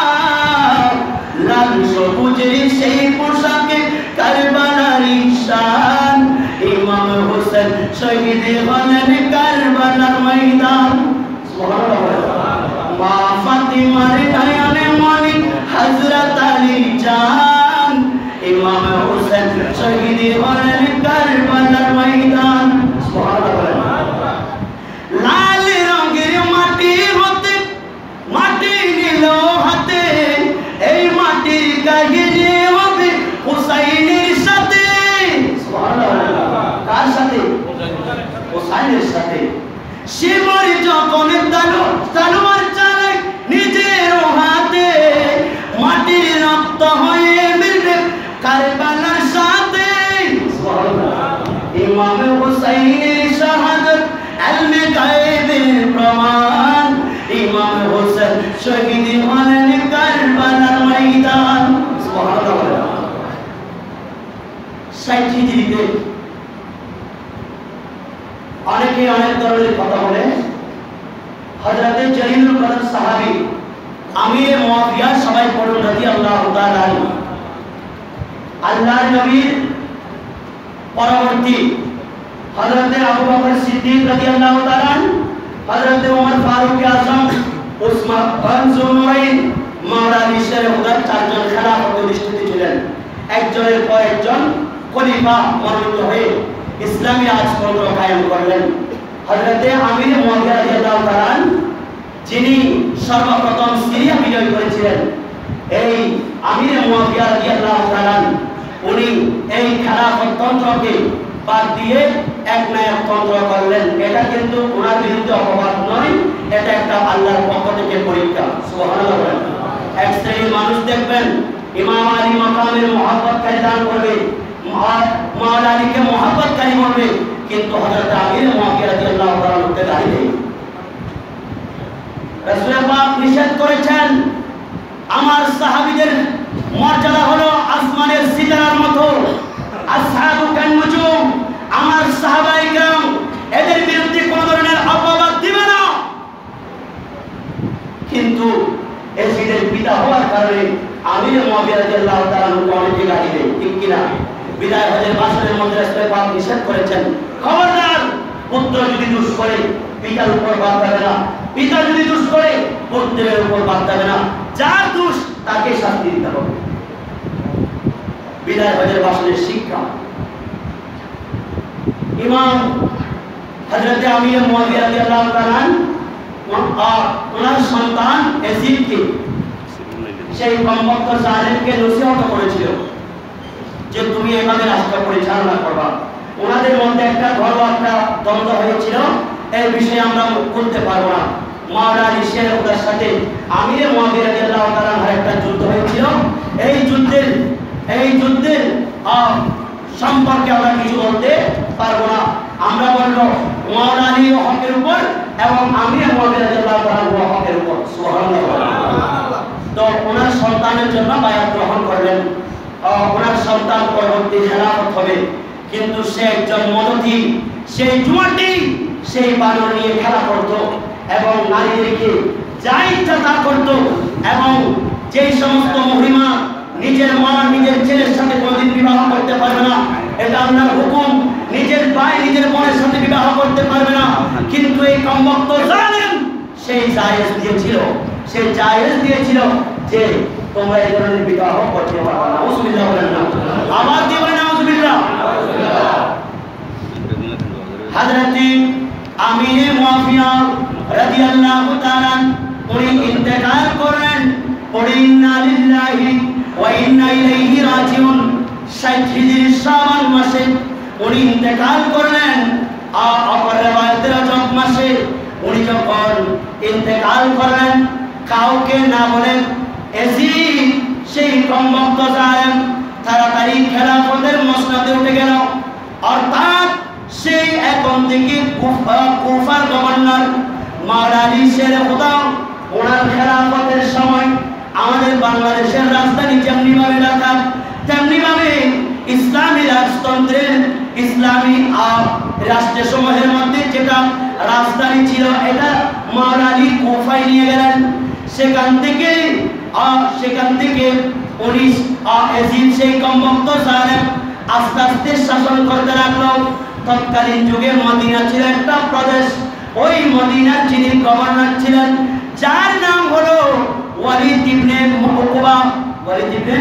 লাল সবুজের সেই পোশাকে কারবালার শান, ইমাম হোসেন শহীদ হলেন কারবালার ময়দান। সুবহানাল্লাহ। মা ফাতিমার নয়নে মনি হযরত আলী জান, ইমাম হোসেন শহীদ হলেন কারবালার ময়দান। সুবহানাল্লাহ। লাল রঙের মাটি হতে মাটি নিল হাতে, এই মাটির কাহিনী হবে হুসাইনের সাথে। সুবহানাল্লাহ। কার সাথে? হুসাইনের সাথে। শিবর যখন তালু তালুয়ার চালে নিজের হাতে, মাটির রক্ত হয়ে মিলবে কারবালার সাথে। সুবহানাল্লাহ। ইমাম হুসাইনের শাহাদাত ইলমে গায়বের প্রমাণ, ইমাম হোসেন শহীদ হলেন কারবালার ময়দান। সুবহানাল্লাহ। ষাট হিজরিতে অনেকে অনেক ধরনের কথা বলে। হযরতে জলিলুল কদর সাহাবী আমির মুআবিয়া সবাই পড়ুন রাদিয়াল্লাহু তাআলা আনহু। আল্লাহর নবীর পরবর্তী হযরতে আবু বকর সিদ্দিক রাদিয়াল্লাহু তাআলা, হযরতে ওমর ফারুক আযম, উসমান যুননুরাইন, মাওলা আলী শেরে হুদার চারজন খেলাফত অধিষ্ঠিত ছিলেন। একজনের পর একজন খলিফা মনোনীত হয়ে ইসলামী রাজতন্ত্র কায়েম করলেন। হযরতে আমির মুআবিয়া রাদিয়াল্লাহু তাআলা যিনি সর্বপ্রথম সিরিয়া বিজয় করেছিলেন, এই আমির মুআবিয়া রাদিয়াল্লাহু তাআলা উনি এই খেলাফত তন্ত্রকে বাদ দিয়ে এক নায়ক তন্ত্র করলেন। এটা কিন্তু ওনার বিরুদ্ধে অপবাদ নয়, এটা একটা আল্লাহর পক্ষ থেকে পরীক্ষা। সুবহানাল্লাহ। এক শ্রেণীর মানুষ দেখবেন ইমাম আলী মাকামের মহব্বতকারী দান করবে, মাওলা আলীকে মহব্বতকারী বলবে, কিন্তু হযরত আমির মুআবিয়া রাদিয়াল্লাহু তাআলা কে গালি দেয়। রাসূল পাক নিষেধ করেছেন, আমার সাহাবীদের মর্যাদা হলো আসমানের সিতারার মতো, আসহাবু কান নুজুম, আমার সাহাবায়ে কেরাম এদের বিরুদ্ধে কোন ধরনের অপবাদ দিবে না। কিন্তু এজিদের পিতা হওয়ার কারণে আমির মুআবিয়া রাদিয়াল্লাহু তাআলা অনেকে গালি দেয়, ঠিক কি না? বিদায় হজের বাসরের মধ্যে রাসূল পাক নিষেধ করেছেন, খবরদার পুত্র যদি দোষ করে পিতার উপর বাদ দেবে না, পিতা যদি দোষ করে পুত্রের উপর বাদ দেবে না, যার দোষ তাকে শাস্তি দিতে হবে। বিদায় হজের বাসরের শিক্ষা। ইমাম হযরতে আমির মুআবিয়া রাদিয়াল্লাহু তাআলা ওনার সন্তান ইয়াজিদকে সেই কমবক্ত জালেমকে নসিহত করেছিল যে তুমি এভাবে রাষ্ট্র পরিচালনা করবা। ওনাদের মধ্যে একটা ঘরোয়া একটা দ্বন্দ্ব হয়েছিল, এই বিষয়ে আমরা মুখ খুলতে পারবো না। মাওলা আলী শেরে হুদার সাথে আমির মুআবিয়া রাদিয়াল্লাহু তাআলার একটা যুদ্ধ হয়েছিল। এই যুদ্ধের এই যুদ্ধের সম্পর্কে আমরা কিছু বলতে পারবো না। আমরা বলবো মাওলা আলী হকের উপর এবং আমির মুআবিয়া রাদিয়াল্লাহু তাআলা হকের উপর। সুবহানাল্লাহ। তো ওনার সন্তানের জন্য বায়াত গ্রহণ করলেন, ওনার সন্তান পরবর্তী খেলাফত হবে, কিন্তু সে একজন মদতি, সেই জুয়াটি সেই বানর নিয়ে খেলা করত এবং নারীদেরকে যা ইচ্ছা তা করত, এবং যেই সমস্ত মহিমা নিজের মা নিজের ছেলের সাথে কোনোদিন বিবাহ করতে পারবে না, এটা আল্লাহর হুকুম। নিজের ভাই নিজের বোনের সাথে বিবাহ করতে পারবে না, কিন্তু এই কমবক্ত জালেম সেই জায়েজ দিয়েছিল, সেই জায়েজ দিয়েছিল যে তোমরা এই ধরনের বিবাহ করতে পারবে না। নাউজুবিল্লাহ বলেন না, আবার দিয়ে বলেন নাউজুবিল্লাহ। হযরত আমির মুআবিয়া রাদিয়াল্লাহু তাআলা উনি ইন্তেকাল করলেন, ইন্না লিল্লাহি ওয়া ইন্না ইলাইহি রাজিউন। ষাট হিজরি শাবান মাসে উনি ইন্তেকাল করলেন। অপর রিওয়ায়াতে রজব মাসে উনি যখন ইন্তেকাল করলেন, কাউকে না বলেন ইয়াজিদ সেই কমবক্ত জালেম তাড়াতাড়ি খেলাফতের মসনদে উঠে গেল। অর্থাৎ সেই এখন থেকে কুফার গভর্নর মাওলা আলী শেরে হুদা ওনার খেলাফতের সময় আমাদের বাংলাদেশের রাজধানী যেমনি ভাবে ঢাকা, তেমনি ভাবে ইসলামী রাজতন্ত্রের ইসলামী রাষ্ট্রের সমূহের মধ্যে যেটা রাজধানী ছিল, এটা মাওলা আলী কুফায় নিয়ে গেলেন। সেখান থেকে সেখান থেকে উনি ইয়াজিদ সেই কমবক্ত জালেম আস্তে আস্তে শাসন করতে লাগলো। তৎকালীন যুগে মদিনা ছিল একটা প্রদেশ, ওই মদিনার যিনি গভর্নর ছিলেন যার নাম হলো ওয়ালিদ ইবনে উকবা, ওয়ালিদ ইবনে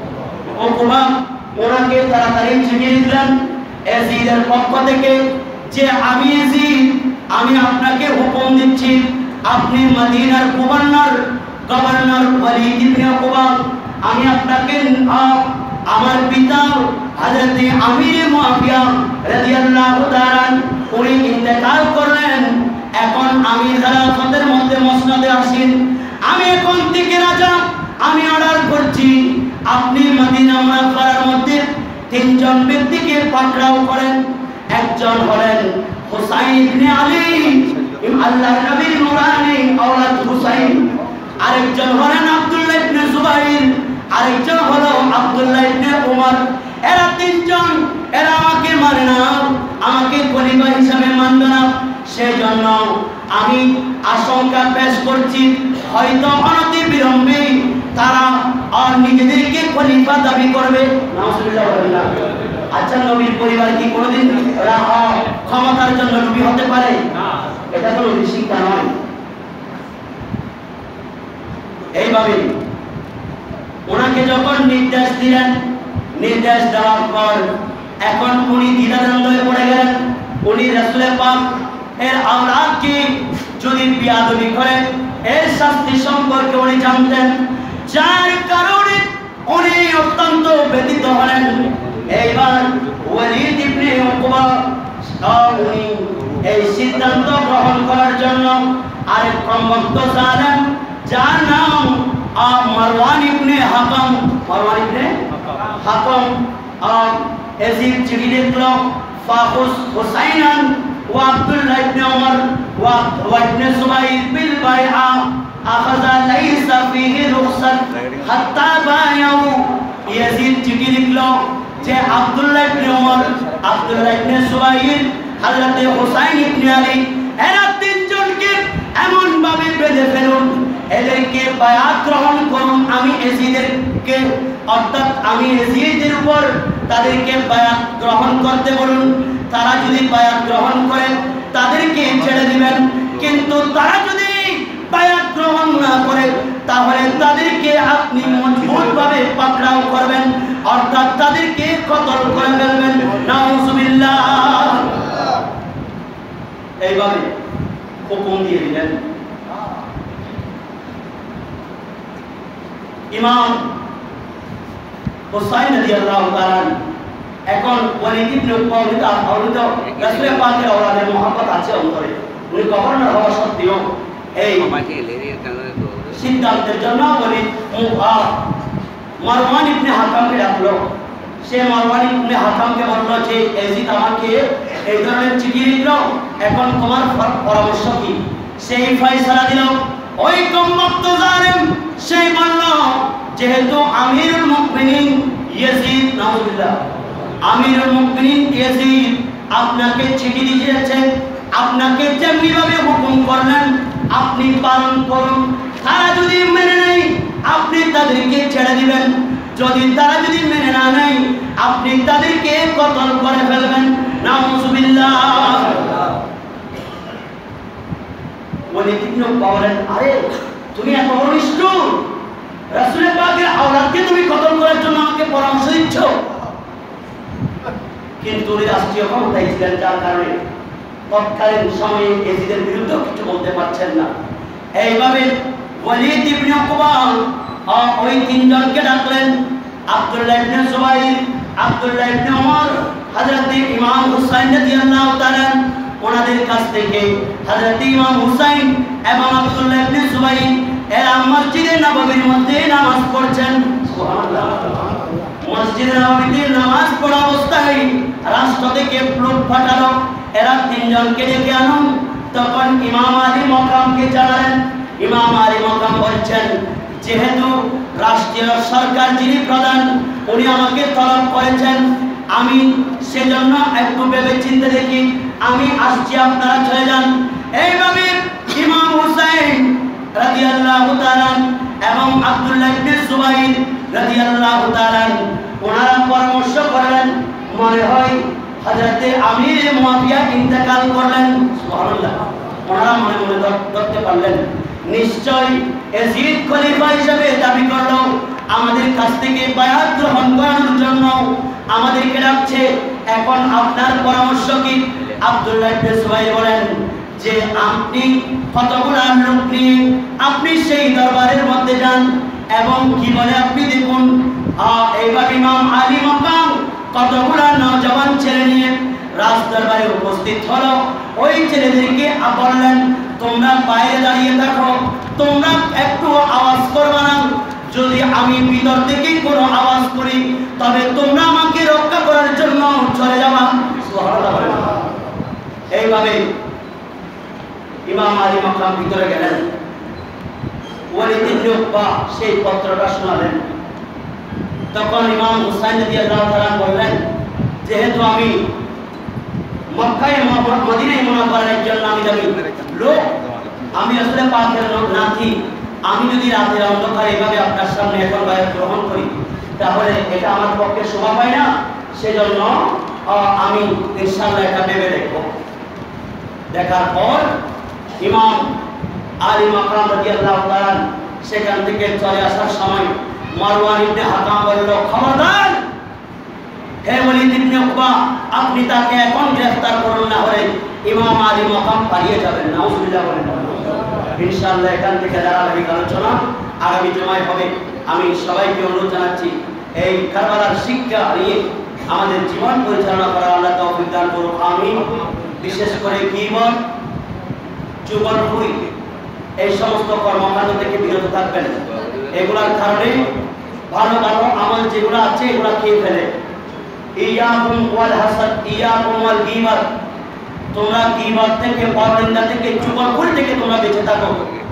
উকবা, ওনাকে তাড়াতাড়ি চিঠি দিলেন ইয়াজিদের পক্ষ থেকে যে আমি ইয়াজিদ, আমি আপনাকে হুকুম দিচ্ছি, আপনি মদিনার governor governor Walid ibn Uqba, আমি আপনাকে আমার পিতা হযরত আমির মুআবিয়া রাদিয়াল্লাহু তাআলা উনি ইন্তেকাল করলেন। এখন আমি খেলাফতের মধ্যে মসনদে আসেন, আমি এখন থেকে রাজা, আমি অর্ডার করছি আপনি মদিনা মুনাওয়ারার মধ্যে তিনজন ব্যক্তিকে পাকড়াও করেন। একজন হলেন হুসাইন ইবনে আলী, আল্লাহর নবীর নুরানি আওলাদ হুসাইন। আরেকজন হলেন আব্দুল্লাহ ইবনে জুবাইর, আরেকজন হলো আব্দুল্লাহ ইবনে উমর। এরা তিনজন, এরা আমাকে মানে না, আমাকে খলিফা হিসাবে মানবে না, সেজন্য আমি আশঙ্কা পেশ করছি হয়তো অনতি বিলম্বে তারা আর নিজেদেরকে খলিফা দাবি করবে। নাউজুবিল্লাহ। আচ্ছা, নবীর পরিবার কি কোনোদিন ক্ষমতার জন্য নবী হতে পারে? এটা তো নবীর শিক্ষা নয়। এইভাবে ওনাকে যখন নির্দেশ দিলেন, নির্দেশ দেওয়ার পর এখন উনি দ্বিধাদ্বন্দ্বে পড়ে গেলেন। উনি রাসূল পাক এর আওলাদকে যদি বিয়াদবি করে এর শাস্তি সম্পর্কে উনি জানতেন, যার কারণে উনি অত্যন্ত ব্যথিত হলেন। এইবার ওয়ালিদ ইবনে উকবা উনি এই সিদ্ধান্ত গ্রহণ করার জন্য আরেক প্রবক্তা জানেন, যার নাম মারওয়ান ইবনে হাকাম, মারওয়ান ইবনে হাকাম এজিদ চিঠি লিখলো, ফাকুস হুসাইনান ওয়া আব্দুল্লাহ ইবনে ওমর ওয়া ইবনে সুবাইর বিল বাইআ আখাযা লাইসা ফিহি রুখসাত হাত্তা বায়াউ। ইয়াজিদ চিঠি লিখলো যে আব্দুল্লাহ ইবনে ওমর, আব্দুল্লাহ ইবনে সুবাইর, হযরত হুসাইন ইবনে আলী এরা তিনজনকে এমন ভাবে বেঁধে ফেলুন, এদেরকে বায়াত গ্রহণ করুন। আমি এজিদকে অর্থাৎ আমি এজিদের উপর তাদেরকে বায়াত গ্রহণ করতে বলুন। তারা যদি বায়াত গ্রহণ করে তাদেরকে ছেড়ে দিবেন, কিন্তু তারা যদি বায়াত গ্রহণ না করে তাহলে তাদেরকে আপনি মজবুতভাবে পাকড়াও করবেন, অর্থাৎ তাদেরকে কতল করে ফেলবেন। নাউজুবিল্লাহ। এইভাবে হুকুম দিয়ে দিলেন। ইমাম হুসাইন রাদিয়াল্লাহু তাআলা এখন ওয়ালিদ ইবনে উকবা আওলাদ রাসূল পাকের আওলাদের মহব্বত আছে অন্তরে। উনি গভর্নর হওয়া সত্ত্বেও এই সিদ্ধান্তের জন্য ওয়ালিদ মারওয়ান ইবনে হাকামকে ডাকলো। সে মারওয়ান ইবনে হাকামকে বলল যে এজিদ আমাকে এই ধরনের চিঠি লিখলো, এখন তোমার পরামর্শ কি? সেই ফয়সালা দিল। ওই কমবক্ত জালেম সেই বলল, যেহেতু আমিরুল মুমিনিন ইয়াজিদ, নাউজুবিল্লাহ, আমিরুল মুমিনিন ইয়াজিদ আপনাকে চিঠি দিয়েছেন, আপনাকে যেমনি ভাবে হুকুম করলেন আপনি পালন করুন। তারা যদি মেনে নেয় আপনি তাদেরকে ছেড়ে দিবেন, যদি তারা যদি মেনে না নেয় আপনি তাদেরকে কতল করে ফেলবেন। নাউজুবিল্লাহ। ওয়ালিদ ইবনে উকবা বলেন, আরে তুমি এত বড় নিষ্ঠুর, রাসূল পাকের আওলাদকে তুমি কতল করার জন্য আমাকে পরামর্শ দিচ্ছ? কিন্তু উনি রাষ্ট্রীয় ক্ষমতায় ছিলেন, যার কারণে তৎকালীন সময়ে এজিদের বিরুদ্ধে কিছু বলতে পারছেন না। এইভাবে ওয়ালিদ ইবনে উকবা ওই তিনজনকে ডাকলেন, আব্দুল্লাহ ইবনে সুবাইর, আব্দুল্লাহ ইবনে ওমর, হযরত ইমাম হুসাইন রাদিয়াল্লাহু তাআলা। ওনাদের কাছ থেকে হযরত ইমাম হুসাইন এবং আব্দুল্লাহ ইবনে সুবাইর এরা মসজিদে নববীর মধ্যে নামাজ পড়ছেন। সুবহানাল্লাহ। মসজিদে নববীতে নামাজ পড়া অবস্থায় রাষ্ট্র থেকে প্লুট ফাটালো। এরা তিনজনকে ডেকে আনুন। তখন ইমাম আলী মকামকে জানালেন। ইমাম আলী মকাম বলছেন, যেহেতু রাষ্ট্রীয় সরকার যিনি প্রধান উনি আমাকে তলব করেছেন, আমি সেজন্য একটু ভেবে চিন্তে দেখি, আমি আসছি, আপনারা চলে যান। এইভাবে ইমাম হুসাইন রাদিয়াল্লাহু তাআলা এবং আব্দুল্লাহ ইবনে সুবাইর রাদিয়াল্লাহু তাআলা ওনারা পরামর্শ করলেন, মনে হয় হযরতে আমির মুয়াবিয়া ইন্তেকাল করলেন। সুবহানাল্লাহ। ওনারা মনে মনে ধরতে পারলেন নিশ্চয় এজিদ খলিফা হিসেবে দাবি করলো, আমাদের কাছ থেকে বায়াত গ্রহণ করানোর জন্য আমাদেরকে ডাকছে, এখন আপনার পরামর্শ কি? আব্দুল্লাহ ইবনে সুবাইর বলেন যে আপনি কতগুলো লোক নিয়ে আপনি সেই দরবারের মধ্যে যান এবং কি বলে আপনি দেখুন। এইবার ইমাম আলী মকাম কতগুলো নওজওয়ান ছেলে নিয়ে রাজ দরবারে উপস্থিত হলো। ওই ছেলেদেরকে বললেন, তোমরা বাইরে দাঁড়িয়ে থাকো, তোমরা একটু আওয়াজ করবে না, যদি আমি ভিতর থেকে কোনো আওয়াজ করি তবে তোমরা আমাকে রক্ষা করার জন্য চলে যাবা। সুবহানাল্লাহ। এইভাবে ইমাম আলী মাকাম ভিতরে গেলেন। ওয়ালিদ ইবনে উকবা সেই পত্রটা শোনালেন। তখন ইমাম হুসাইন রাদিয়াল্লাহু তাআলা বললেন, যেহেতু আমি মক্কায় মদিনায় মুনাওয়ারার একজন নামি দামি লোক, আমি রাসূল পাকের নাতি, আমি যদি রাতের অন্ধকারে এভাবে আপনার সামনে এখন বায়াত গ্রহণ করি তাহলে এটা আমার পক্ষে শোভা পায় না, সেজন্য আমি ইনশাআল্লাহ এটা ভেবে দেখব। দেখার পর ইমাম আলী মাকরাম রাদিয়াল্লাহু তাআলা সেখান থেকে চলে আসার সময় মারওয়ান ইবনে হাকাম বলল, খবরদার হে ওয়ালিদ ইবনে উকবা, আপনি তাকে এখন গ্রেফতার করুন, না হলে ইমাম আলী মাকাম পালিয়ে যাবেন। নাউজুবিল্লাহ বলেন। ইনশাআল্লাহ এখান থেকে ধারাবাহিক আলোচনা আগামী জুমায় হবে। আমি সবাইকে অনুরোধ জানাচ্ছি এই কারবালার শিক্ষা নিয়ে আমাদের জীবন পরিচালনা করার আল্লাহ তৌফিক দান করুন, আমিন। বিশেষ করে গীবত, চুগলখুরি, এই সমস্ত কর্মকাণ্ড থেকে বিরত থাকবেন। এগুলার কারণে ভালো ভালো আমল যেগুলো আছে এগুলো খেয়ে ফেলে। ইয়াকুম ওয়াল হাসাদ, ইয়াকুম ওয়াল গীবত, তোমরা গীবত থেকে, পরনিন্দা থেকে, চুগলখুরি থেকে তোমরা বেঁচে থাকো।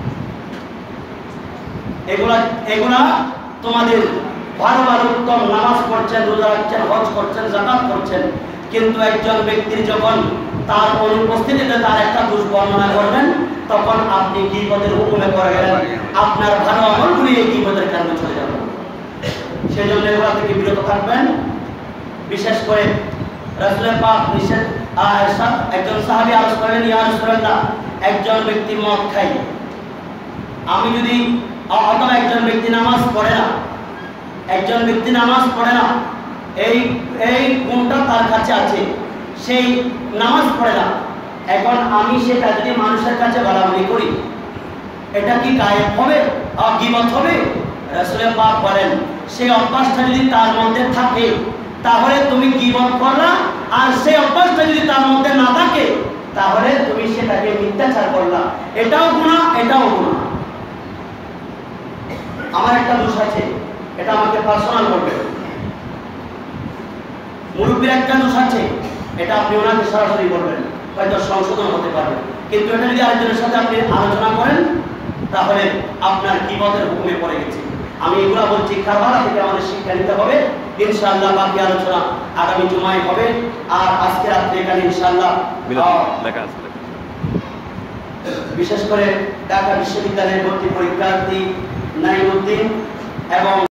এগুলা এগুলা তোমাদের ভালো ভালো উত্তম নামাজ পড়ছেন, রোজা রাখছেন, হজ করছেন, যাকাত করছেন, কিন্তু একজন ব্যক্তির যখন তার অনুপস্থিতিতে তার একটা দোষ বর্ণনা করবেন তখন আপনি গীবতের হুকুমে পড়ে গেলেন, আপনার ভালো আমলগুলি এই গীবতের কারণে চলে যাবে। সেজন্য এগুলা থেকে বিরত থাকবেন। বিশেষ করে রাসূল পাক নিষেধ একজন সাহাবী আরজ করেন, ইয়া রাসূলুল্লাহ, একজন ব্যক্তি মদ খায়, আমি যদি অথবা একজন ব্যক্তি নামাজ পড়ে না, একজন ব্যক্তি নামাজ পড়ে না, এই এই গুণটা তার কাছে আছে, সেই নামাজ পড়ে না, এখন আমি সেটা যদি মানুষের কাছে বলাবলি করি এটা কি গায়েব হবে, গীবত হবে? রাসূল পাক বলেন, সেই অভ্যাসটা যদি তার মধ্যে থাকে তাহলে তুমি গীবত করলা, আর সেই অভ্যাসটা যদি তার মধ্যে না থাকে তাহলে তুমি সেটাকে মিথ্যাচার করলা। এটাও গুনাহ, এটাও গুনাহ। আমার একটা দোষ আছে, এটা আমাকে পার্সোনাল করবেন। মুরব্বীর একটা দোষ আছে, এটা আপনি ওনাকে সরাসরি বলবেন, হয়তো সংশোধন হতে পারবে। কিন্তু এটা যদি আরেকজনের সাথে আপনি আলোচনা করেন তাহলে আপনার গীবতের হুকুমে পড়ে গেছে। আমি এগুলা বলছি কারবালা থেকে আমাদের শিক্ষা নিতে হবে। ইনশাআল্লাহ বাকি আলোচনা আগামী জুমায় হবে। আর আজকে রাত্রে এখানে ইনশাআল্লাহ বিশেষ করে ঢাকা বিশ্ববিদ্যালয়ের ভর্তি পরীক্ষার্থী নাইমুদ্দিন এবং